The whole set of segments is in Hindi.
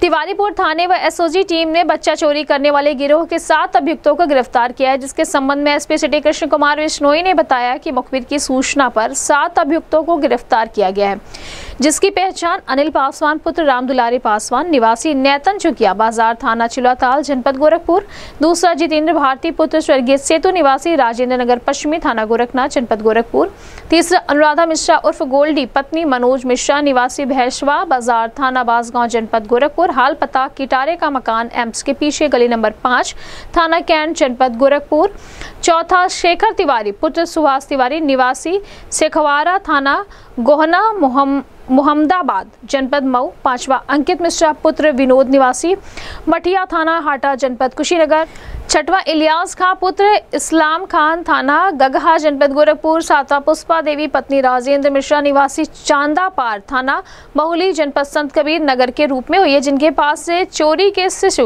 तिवारीपुर थाने व एसओजी टीम ने बच्चा चोरी करने वाले गिरोह के 7 अभियुक्तों को गिरफ्तार किया है, जिसके संबंध में एसपी सिटी कृष्ण कुमार बिश्नोई ने बताया कि मुखबिर की सूचना पर 7 अभियुक्तों को गिरफ्तार किया गया है, जिसकी पहचान अनिल पासवान पुत्र रामदुलारी पासवान निवासी नैतन चुकिया बाजार थाना चिलौताल जनपद गोरखपुर, दूसरा जितेंद्र भारती पुत्र स्वर्गीय सेतु निवासी राजेंद्र नगर पश्चिमी थाना गोरखनाथ जनपद गोरखपुर, तीसरा अनुराधा मिश्रा उर्फ गोल्डी पत्नी मनोज मिश्रा निवासी भैंसवा बाजार थाना बासगांव जनपद गोरखपुर, हाल पता किटारे का मकान एम्स के पीछे गली नंबर 5 थाना कैंट जनपद गोरखपुर, चौथा शेखर तिवारी पुत्र सुभाष तिवारी निवासी सेखवारा थाना गोहना मोहम्मदाबाद जनपद मऊ, पांचवा अंकित मिश्रा पुत्र विनोद निवासी मठिया थाना हाटा जनपद कुशीनगर, छठवा इलियास खां पुत्र इस्लाम खान थाना गगहा जनपद गोरखपुर, सातवां पुष्पा देवी पत्नी राजेंद्र मिश्रा निवासी चांदापार थाना बहुली जनपद संत कबीर नगर के रूप में हुई है, जिनके पास से चोरी के शिशु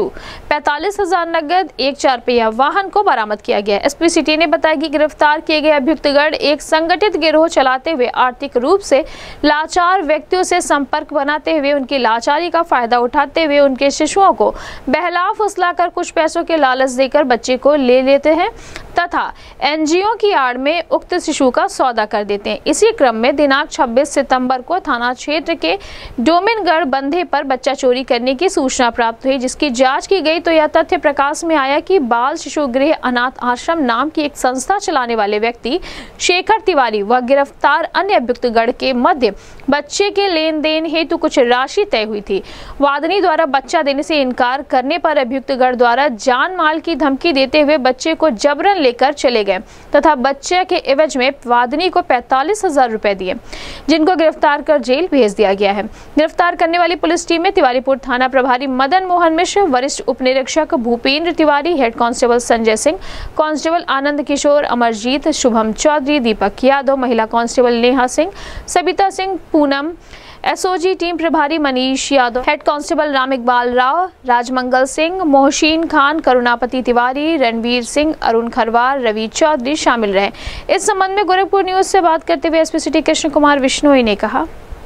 45,000 नगद 1 4 पहिया वाहन को बरामद किया गया। एसपी सिटी ने बताया कि गिरफ्तार किए गए अभियुक्तगण एक संगठित गिरोह चलाते हुए आर्थिक रूप से लाचार व्यक्तियों से संपर्क बनाते हुए उनकी लाचारी का फायदा उठाते हुए उनके शिशुओं को बहला फुसलाकर कुछ पैसों के लालच देकर बच्चे को ले लेते हैं तथा एनजीओ की आड़ में उक्त शिशु का सौदा कर देते हैं। इसी क्रम में दिनांक 26 सितंबर को थाना क्षेत्र के डोमिनगढ़ बंधे पर बच्चा चोरी करने की सूचना प्राप्त हुई, जिसकी जांच की गई तो यह तथ्य प्रकाश में आया कि बाल शिशु गृह अनाथ आश्रम नाम की एक संस्था चलाने वाले व्यक्ति शेखर तिवारी व गिरफ्तार अन्य अभियुक्तगण के मध्य बच्चे के लेन देन हेतु कुछ राशि तय हुई थी। वादनी द्वारा बच्चा देने से इनकार करने पर अभियुक्तगण द्वारा जान माल की धमकी देते हुए बच्चे को जबरन लेकर चले गए तथा बच्चे के एवज में वादनी को 45,000 रुपए दिए, जिनको गिरफ्तार कर जेल भेज दिया गया है। गिरफ्तार करने वाली पुलिस टीम में तिवारीपुर थाना प्रभारी मदन मोहन मिश्र, वरिष्ठ उप निरीक्षक Bhupendra Tiwari, head constable Sanjay Singh, constable Anand Kishore, Amarjeet, Shubham Chaudhary, Deepak Yadav, महिला constable Neha Singh, Sabita Singh, Poonam, SOG team प्रभारी मनीष यादव, हेड कांस्टेबल राम इकबाल राव, राजमंगल सिंह, मोहसिन खान, करुणापति तिवारी, रणवीर सिंह, अरुण खरवार, रवि चौधरी शामिल रहे। इस संबंध में गोरखपुर न्यूज से बात करते हुए एसपी सिटी कृष्ण कुमार बिश्नोई ने कहा,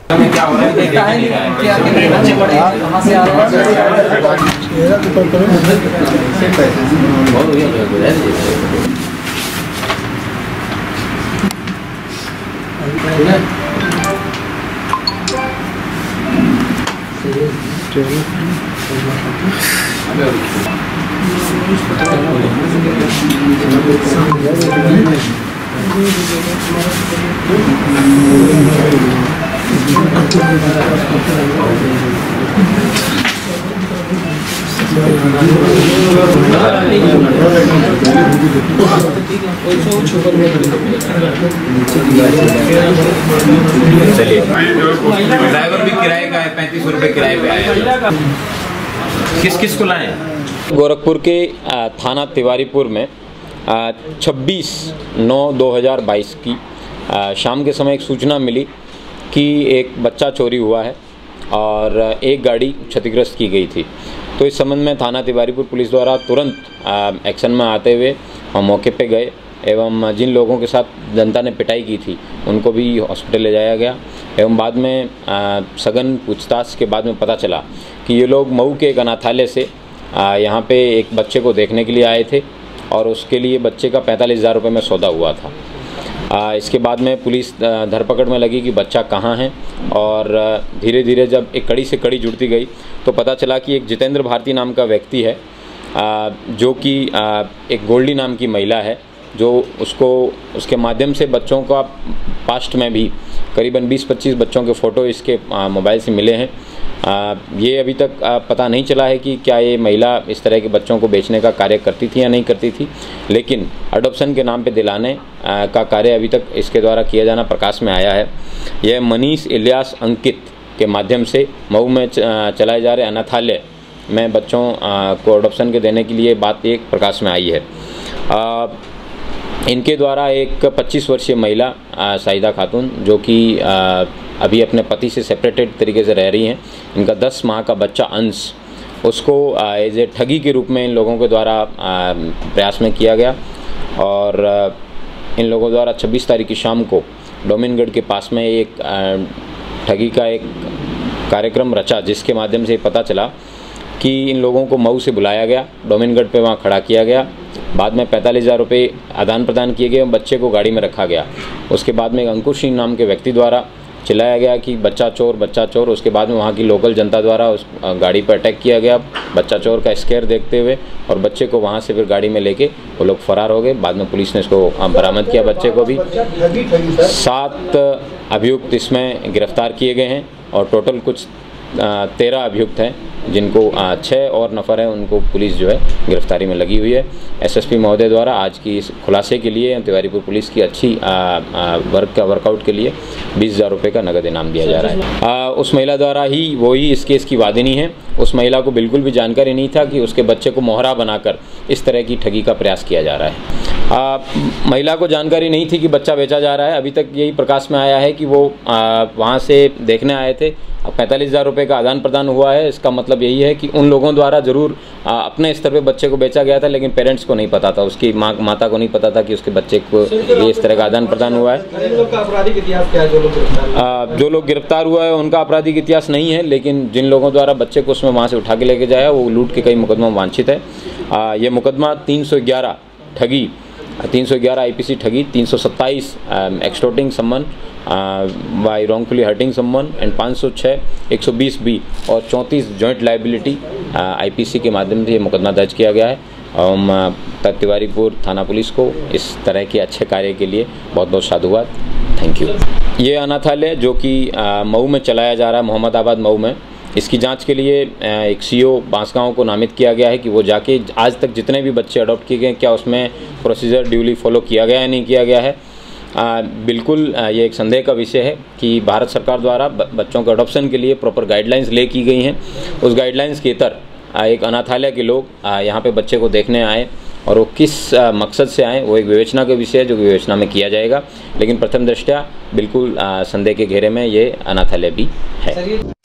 चलिए, ड्राइवर भी किराए का है, 35 रुपए किराए पे आया। किस किस को लाए? गोरखपुर के थाना तिवारीपुर में 26/9/2022 की शाम के समय एक सूचना मिली कि एक बच्चा चोरी हुआ है और एक गाड़ी क्षतिग्रस्त की गई थी। तो इस संबंध में थाना तिवारीपुर पुलिस द्वारा तुरंत एक्शन में आते हुए हम मौके पे गए एवं जिन लोगों के साथ जनता ने पिटाई की थी उनको भी हॉस्पिटल ले जाया गया एवं बाद में सघन पूछताछ के बाद में पता चला कि ये लोग मऊ के एक अनाथालय से यहाँ पे एक बच्चे को देखने के लिए आए थे और उसके लिए बच्चे का 45,000 रुपये में सौदा हुआ था। इसके बाद में पुलिस धरपकड़ में लगी कि बच्चा कहाँ है और धीरे धीरे जब एक कड़ी से कड़ी जुड़ती गई तो पता चला कि एक जितेंद्र भारती नाम का व्यक्ति है जो कि एक गोल्डी नाम की महिला है जो उसके माध्यम से बच्चों का पास्ट में भी करीबन 20-25 बच्चों के फ़ोटो इसके मोबाइल से मिले हैं। ये अभी तक पता नहीं चला है कि क्या ये महिला इस तरह के बच्चों को बेचने का कार्य करती थी या नहीं करती थी, लेकिन अडॉप्शन के नाम पे दिलाने का कार्य अभी तक इसके द्वारा किया जाना प्रकाश में आया है। यह मनीष, इलियास, अंकित के माध्यम से मऊ में चलाए जा रहे अनाथालय में बच्चों को अडॉप्शन के देने के लिए बात एक प्रकाश में आई है। इनके द्वारा एक 25 वर्षीय महिला साहिदा खातून जो कि अभी अपने पति से सेपरेटेड तरीके से रह रही हैं, इनका 10 माह का बच्चा अंश उसको एज ए ठगी के रूप में इन लोगों के द्वारा प्रयास में किया गया और इन लोगों द्वारा 26 तारीख की शाम को डोमिनगढ़ के पास में एक ठगी का एक कार्यक्रम रचा, जिसके माध्यम से पता चला कि इन लोगों को मऊ से बुलाया गया, डोमिनगढ़ पे वहाँ खड़ा किया गया। बाद में 45,000 रुपये आदान प्रदान किए गए, बच्चे को गाड़ी में रखा गया। उसके बाद में एक अंकुर सिंह नाम के व्यक्ति द्वारा चिल्लाया गया कि बच्चा चोर, बच्चा चोर। उसके बाद में वहाँ की लोकल जनता द्वारा उस गाड़ी पर अटैक किया गया बच्चा चोर का स्केयर देखते हुए, और बच्चे को वहाँ से फिर गाड़ी में लेके वो लोग फरार हो गए। बाद में पुलिस ने इसको बरामद किया, बच्चे को भी। 7 अभियुक्त इसमें गिरफ्तार किए गए हैं और टोटल कुछ 13 अभियुक्त हैं, जिनको 6 और नफर हैं, उनको पुलिस जो है गिरफ्तारी में लगी हुई है। एसएसपी महोदय द्वारा आज की इस खुलासे के लिए तिवारीपुर पुलिस की अच्छी वर्कआउट के लिए 20,000 रुपये का नगद इनाम दिया जा रहा है। उस महिला द्वारा ही वही इस केस की वादिनी है। उस महिला को बिल्कुल भी जानकारी नहीं था कि उसके बच्चे को मोहरा बनाकर इस तरह की ठगी का प्रयास किया जा रहा है। महिला को जानकारी नहीं थी कि बच्चा बेचा जा रहा है। अभी तक यही प्रकाश में आया है कि वो वहाँ से देखने आए थे। 45,000 रुपये का आदान प्रदान हुआ है। इसका मतलब यही है कि उन लोगों द्वारा ज़रूर अपने स्तर पे बच्चे को बेचा गया था, लेकिन पेरेंट्स को नहीं पता था, उसकी माता को नहीं पता था कि उसके बच्चे को ये इस तरह का आदान प्रदान हुआ है। आपराधिक इतिहास क्या है? जो लोग गिरफ्तार हुआ है उनका आपराधिक इतिहास नहीं है, लेकिन जिन लोगों द्वारा बच्चे को उसमें वहाँ से उठा के लेके जाया वो लूट के कई मुकदमा वांछित है। ये मुकदमा 311 ठगी, 311 IPC ठगी, 327 extorting someone by wrongfully hurting someone and 506 120B और 34 जॉइंट लाइबिलिटी IPC के माध्यम से ये मुकदमा दर्ज किया गया है। तिवारीपुर थाना पुलिस को इस तरह के अच्छे कार्य के लिए बहुत बहुत साधुवाद। Thank you. ये अनाथालय जो कि मऊ में चलाया जा रहा है, मोहम्मदाबाद मऊ में, इसकी जांच के लिए एक CO बांसगांव को नामित किया गया है कि वो जाके आज तक जितने भी बच्चे अडॉप्ट किए गए क्या उसमें प्रोसीजर ड्यूली फॉलो किया गया या नहीं किया गया है। बिल्कुल ये एक संदेह का विषय है कि भारत सरकार द्वारा बच्चों के अडॉप्शन के लिए प्रॉपर गाइडलाइंस ले की गई हैं। उस गाइडलाइंस के तहत एक अनाथालय के लोग यहाँ पे बच्चे को देखने आए और वो किस मकसद से आए वो एक विवेचना का विषय है, जो विवेचना में किया जाएगा। लेकिन प्रथम दृष्टया बिल्कुल संदेह के घेरे में ये अनाथालय भी है।